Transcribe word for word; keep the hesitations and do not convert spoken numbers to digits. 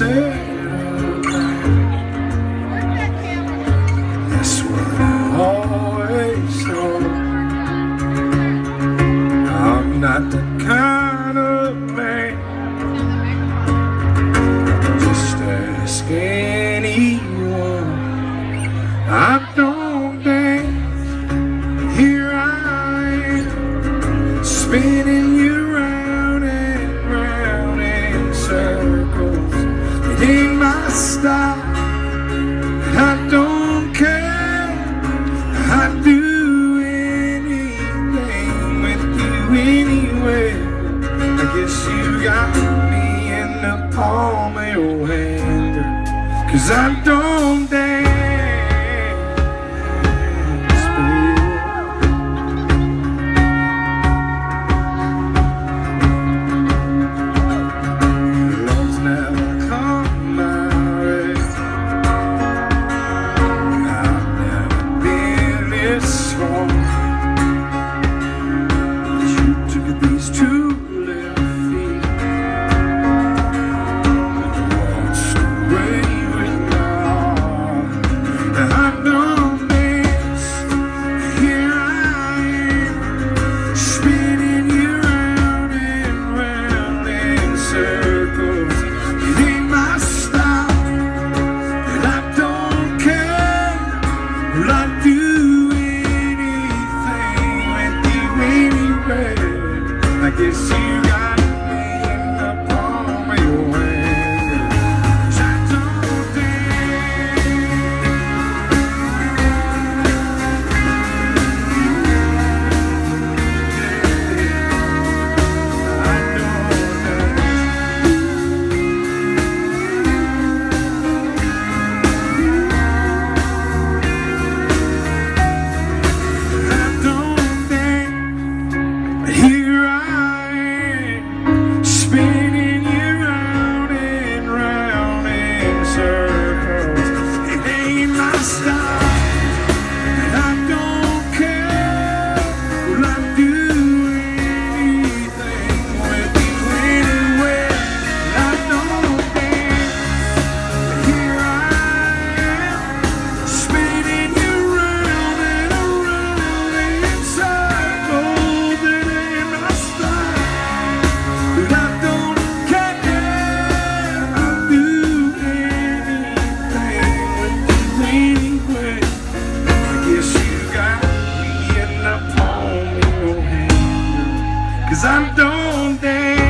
settle down. That's what I always thought. I'm not the kind of man. Just ask anyone. I don't dance. Here I am, spinning you round and round in circles. It ain't my style, and I don't care. I'd do anything with you anyway. I guess you got me in the palm of your hand, 'cause I don't dance. I guess you got me in the palm of your hand. I don't dance. I don't dance. Here I spinning you round and round in circles. It ain't my style, and I don't care. Will I do anything with you anyway? I don't dance. Here I am, spinning you round and around in circles. It ain't my style, but I don't care. I'll do anything with you anyway. I guess you got me in the palm of your hand, 'cause I don't dance.